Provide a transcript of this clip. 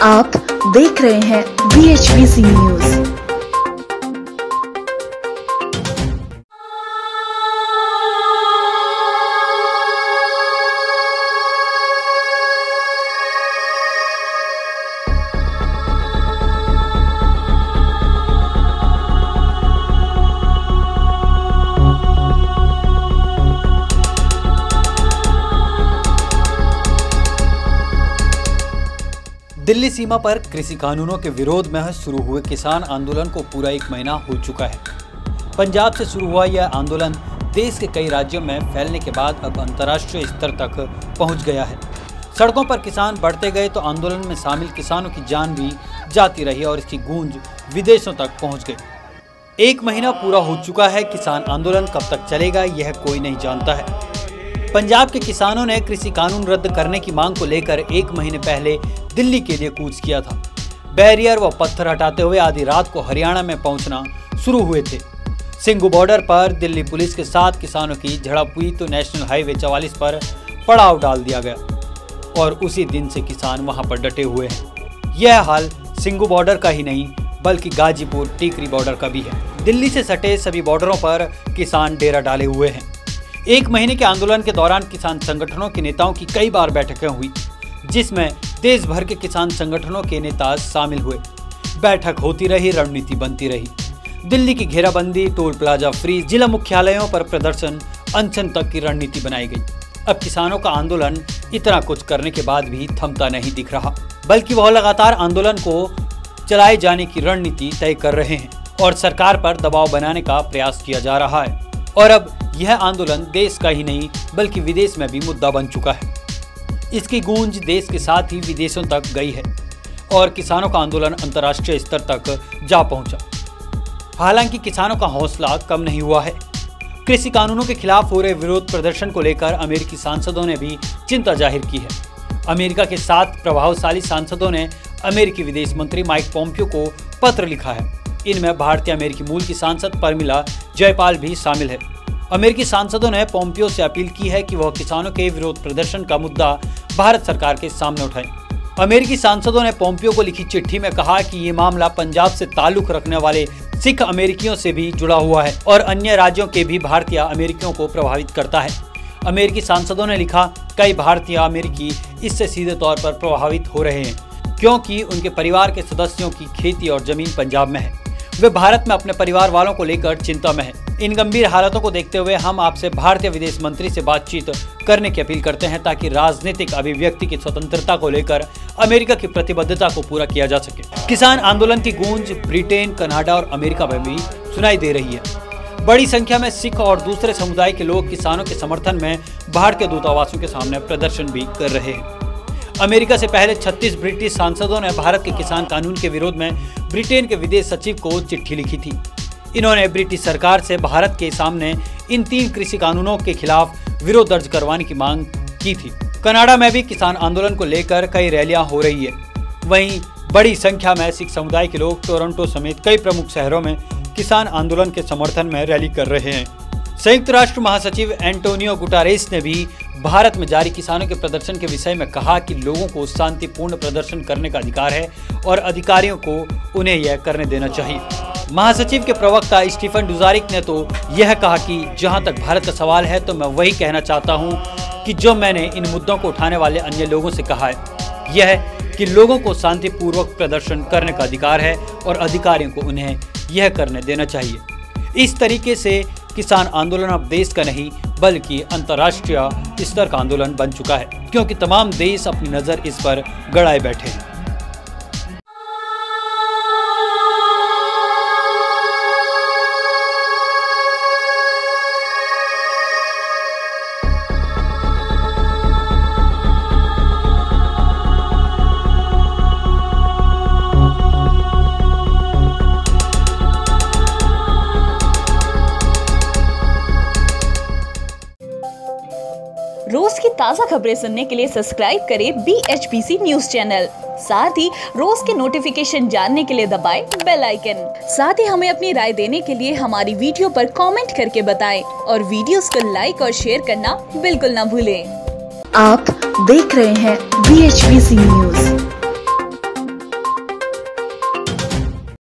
आप देख रहे हैं BHBC न्यूज। दिल्ली सीमा पर कृषि कानूनों के विरोध में शुरू हुए किसान आंदोलन को पूरा 1 महीना हो चुका है। पंजाब से शुरू हुआ यह आंदोलन देश के कई राज्यों में फैलने के बाद अब अंतर्राष्ट्रीय स्तर तक पहुंच गया है। सड़कों पर किसान बढ़ते गए तो आंदोलन में शामिल किसानों की जान भी जाती रही और इसकी गूंज विदेशों तक पहुँच गई। 1 महीना पूरा हो चुका है। किसान आंदोलन कब तक चलेगा यह कोई नहीं जानता है। पंजाब के किसानों ने कृषि कानून रद्द करने की मांग को लेकर 1 महीने पहले दिल्ली के लिए कूच किया था। बैरियर व पत्थर हटाते हुए आधी रात को हरियाणा में पहुंचना शुरू हुए थे। सिंघू बॉर्डर पर दिल्ली पुलिस के साथ किसानों की झड़प हुई तो नेशनल हाईवे 44 पर पड़ाव डाल दिया गया और उसी दिन से किसान वहां पर डटे हुए हैं। यह हाल सिंघू बॉर्डर का ही नहीं बल्कि गाजीपुर टीकरी बॉर्डर का भी है। दिल्ली से सटे सभी बॉर्डरों पर किसान डेरा डाले हुए हैं। 1 महीने के आंदोलन के दौरान किसान संगठनों के नेताओं की कई बार बैठकें हुई, जिसमें देश भर के किसान संगठनों के नेता शामिल हुए। बैठक होती रही, रणनीति बनती रही। दिल्ली की घेराबंदी, टोल प्लाजा फ्रीज, जिला मुख्यालयों पर प्रदर्शन, अनशन तक की रणनीति बनाई गई। अब किसानों का आंदोलन इतना कुछ करने के बाद भी थमता नहीं दिख रहा, बल्कि वह लगातार आंदोलन को चलाए जाने की रणनीति तय कर रहे हैं और सरकार पर दबाव बनाने का प्रयास किया जा रहा है। और अब यह आंदोलन देश का ही नहीं बल्कि विदेश में भी मुद्दा बन चुका है। इसकी गूंज देश के साथ ही विदेशों तक गई है और किसानों का आंदोलन अंतर्राष्ट्रीय स्तर तक जा पहुंचा। हालांकि किसानों का हौसला कम नहीं हुआ है। कृषि कानूनों के खिलाफ हो रहे विरोध प्रदर्शन को लेकर अमेरिकी सांसदों ने भी चिंता जाहिर की है। अमेरिका के 7 प्रभावशाली सांसदों ने अमेरिकी विदेश मंत्री माइक पोम्पियो को पत्र लिखा है। इनमें भारतीय अमेरिकी मूल की सांसद परमिला जयपाल भी शामिल है। अमेरिकी सांसदों ने पोम्पियो से अपील की है कि वह किसानों के विरोध प्रदर्शन का मुद्दा भारत सरकार के सामने उठाएं। अमेरिकी सांसदों ने पोम्पियो को लिखी चिट्ठी में कहा कि ये मामला पंजाब से ताल्लुक रखने वाले सिख अमेरिकियों से भी जुड़ा हुआ है और अन्य राज्यों के भी भारतीय अमेरिकियों को प्रभावित करता है। अमेरिकी सांसदों ने लिखा, कई भारतीय अमेरिकी इससे सीधे तौर पर प्रभावित हो रहे हैं क्योंकि उनके परिवार के सदस्यों की खेती और जमीन पंजाब में है। वे भारत में अपने परिवार वालों को लेकर चिंता में हैं। इन गंभीर हालातों को देखते हुए हम आपसे भारतीय विदेश मंत्री से बातचीत करने की अपील करते हैं ताकि राजनीतिक अभिव्यक्ति की स्वतंत्रता को लेकर अमेरिका की प्रतिबद्धता को पूरा किया जा सके। किसान आंदोलन की गूंज ब्रिटेन, कनाडा और अमेरिका में भी सुनाई दे रही है। बड़ी संख्या में सिख और दूसरे समुदाय के लोग किसानों के समर्थन में भारतीय दूतावासों के सामने प्रदर्शन भी कर रहे हैं। अमेरिका से पहले 36 ब्रिटिश सांसदों ने भारत के किसान कानून के विरोध में ब्रिटेन के विदेश सचिव को चिट्ठी लिखी थी। इन्होंने ब्रिटिश सरकार से भारत के सामने इन 3 कृषि कानूनों के खिलाफ विरोध दर्ज करवाने की मांग की थी। कनाडा में भी किसान आंदोलन को लेकर कई रैलियां हो रही है। वहीं बड़ी संख्या में सिख समुदाय के लोग टोरंटो समेत कई प्रमुख शहरों में किसान आंदोलन के समर्थन में रैली कर रहे हैं। संयुक्त राष्ट्र महासचिव एंटोनियो गुटारेस ने भी भारत में जारी किसानों के प्रदर्शन के विषय में कहा कि लोगों को शांतिपूर्ण प्रदर्शन करने का अधिकार है और अधिकारियों को उन्हें यह करने देना चाहिए। महासचिव के प्रवक्ता स्टीफन डुजारिक ने तो यह कहा कि जहां तक भारत का सवाल है तो मैं वही कहना चाहता हूं कि जो मैंने इन मुद्दों को उठाने वाले अन्य लोगों से कहा है, यह है कि लोगों को शांतिपूर्वक प्रदर्शन करने का अधिकार है और अधिकारियों को उन्हें यह करने देना चाहिए। इस तरीके से किसान आंदोलन अब देश का नहीं बल्कि अंतर्राष्ट्रीय स्तर का आंदोलन बन चुका है क्योंकि तमाम देश अपनी नज़र इस पर गड़ाए बैठे हैं। रोज की ताज़ा खबरें सुनने के लिए सब्सक्राइब करें BHBC न्यूज चैनल। साथ ही रोज के नोटिफिकेशन जानने के लिए दबाएं बेल आइकन। साथ ही हमें अपनी राय देने के लिए हमारी वीडियो पर कमेंट करके बताएं और वीडियोस को लाइक और शेयर करना बिल्कुल ना भूलें। आप देख रहे हैं BHBC न्यूज।